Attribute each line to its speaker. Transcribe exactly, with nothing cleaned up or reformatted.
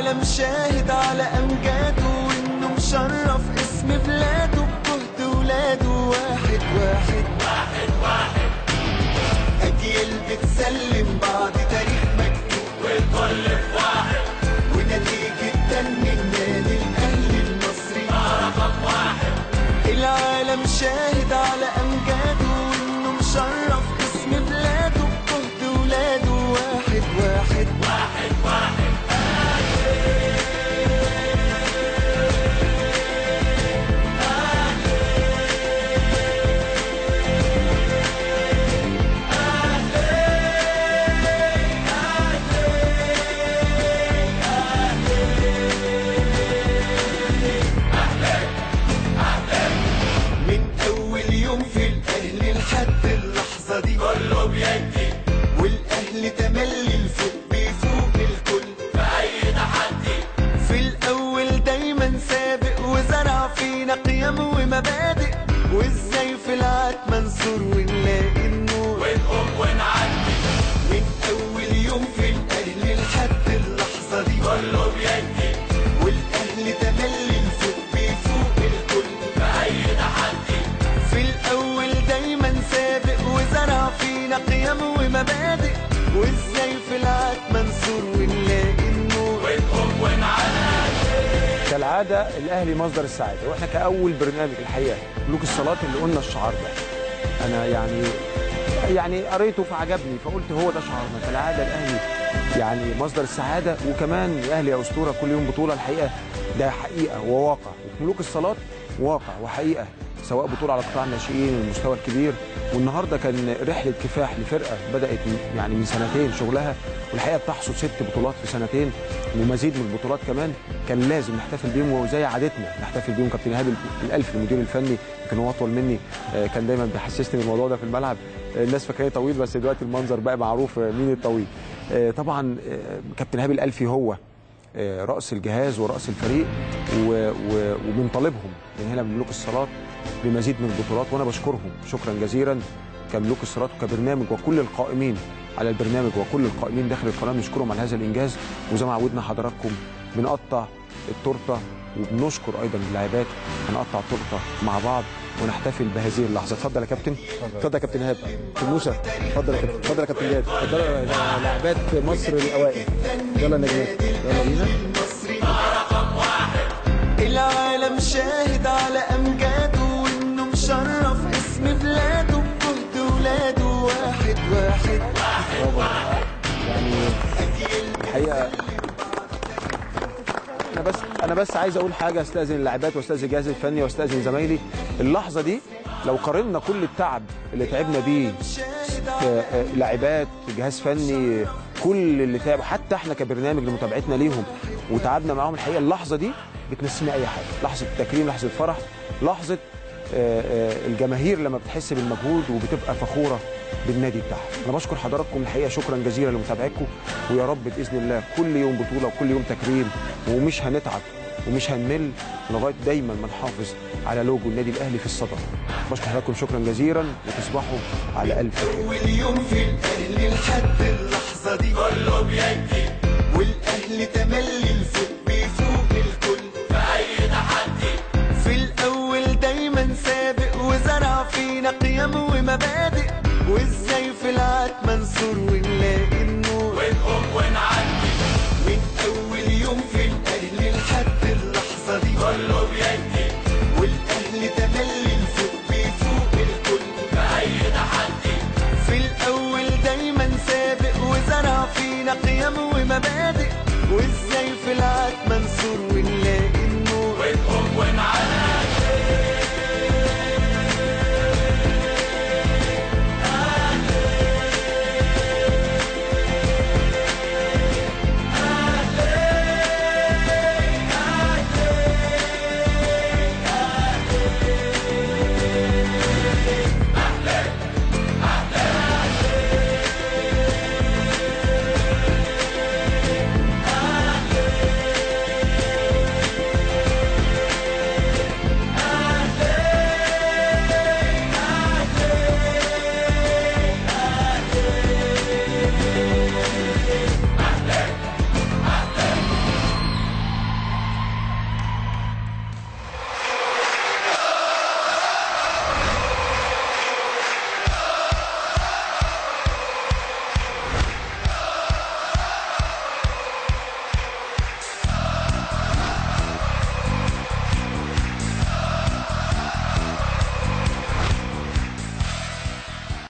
Speaker 1: العالم شاهد على أمجاده وإنه مشرف اسم بلاده بجهد ولاده واحد واحد
Speaker 2: واحد واحد.
Speaker 1: أجيال بتسلم بعض تاريخ مكتوب
Speaker 2: والكل في واحد،
Speaker 1: ونتيجة تنمي النادي الأهلي المصري
Speaker 2: رقم واحد.
Speaker 1: العالم شاهد على أمجاده وإنه مشرف اسم بلاده بجهد ولاده واحد واحد
Speaker 2: واحد واحد.
Speaker 1: لحد اللحظة دي
Speaker 2: كله بيدي،
Speaker 1: والأهل تملي الفوق بيفوق الكل
Speaker 2: في أي تحدي.
Speaker 1: في الأول دايما سابق وزرع فينا قيم ومبادئ، وإزاي في العاد منصور ونلاقي النور
Speaker 2: ونقوم ونعدي.
Speaker 1: من أول يوم في الأهل لحد اللحظة دي
Speaker 2: كله بيدي،
Speaker 1: والأهل تملي الفوق بيفوق الكل
Speaker 2: في أي تحدي.
Speaker 1: في الأول دايما سابق وزرع فينا قيم ومبادئ، وإزاي في العاد منصور ونلاقي النور
Speaker 2: ونقوم ونعدي.
Speaker 3: كالعادة الأهلي مصدر السعادة، وإحنا كأول برنامج الحقيقة ملوك الصلاة اللي قلنا الشعار ده. أنا يعني يعني قريته فعجبني فقلت هو ده شعارنا. كالعادة الأهلي يعني مصدر السعادة، وكمان الأهلي يا أسطورة كل يوم بطولة. الحقيقة ده حقيقة وواقع، وفي ملوك الصلاة واقع وحقيقة، سواء بطولة على قطاع الناشئين والمستوى الكبير. والنهارده كان رحلة كفاح لفرقة بدأت يعني من سنتين شغلها، والحقيقة بتحصد ست بطولات في سنتين ومزيد من البطولات كمان. كان لازم نحتفل بيهم وزي عادتنا نحتفل بيهم. كابتن ايهاب الألفي المدير الفني كان هو أطول مني، كان دايما بيحسسني بالموضوع ده في الملعب. الناس فاكراه طويل بس دلوقتي المنظر بقى معروف مين الطويل. طبعا كابتن ايهاب الألفي هو رأس الجهاز ورأس الفريق، وبنطالبهم من هنا من ملوك الصلاة بمزيد من البطولات، وانا بشكرهم شكرا جزيلا كملوك الصلاة وكبرنامج، وكل القائمين على البرنامج وكل القائمين داخل القناه بنشكرهم على هذا الانجاز. وزي ما عودنا حضراتكم بنقطع التورته وبنشكر ايضا اللاعبات. هنقطع التورته مع بعض ونحتفل بهذه اللحظه. اتفضل يا كابتن. اتفضل يا كابتن ايهاب. موسى اتفضل يا كابتن. اتفضل يا كابتن جاد. اتفضل يا لاعبات مصر الاوائل. يلا نجمات يلا بينا.
Speaker 2: رقم واحد.
Speaker 1: العالم شاهد على أمجاده وإنه مشرف اسم بلاده بجهد ولاده واحد واحد
Speaker 2: واحد واحد.
Speaker 3: يعني الحقيقه انا بس انا بس عايز اقول حاجه، استاذن اللاعبات واستاذن الجهاز الفني واستاذن زمايلي. اللحظه دي لو قارنا كل التعب اللي تعبنا بيه لاعبات جهاز فني كل اللي تعبوا، حتى احنا كبرنامج لمتابعتنا ليهم وتعبنا معاهم، الحقيقه اللحظه دي بتنسينا اي حاجه. لحظه تكريم، لحظه فرح، لحظه الجماهير لما بتحس بالمجهود وبتبقى فخوره بالنادي بتاعها. انا بشكر حضراتكم الحقيقه شكرا جزيلا لمتابعتكم، ويا رب باذن الله كل يوم بطوله وكل يوم تكريم، ومش هنتعب ومش هنمل لغايه دايما ما نحافظ على لوجو النادي الاهلي في الصداره. بشكر حضراتكم شكرا جزيلا وتصبحوا على الف خير.
Speaker 1: اول يوم في الاهلي لحد اللحظه دي
Speaker 2: كله بيدي،
Speaker 1: والاهلي تملي الفوق بيفوق الكل
Speaker 2: في اي تحدي.
Speaker 1: في الاول دايما سابق وزرع فينا قيم ومبادئ،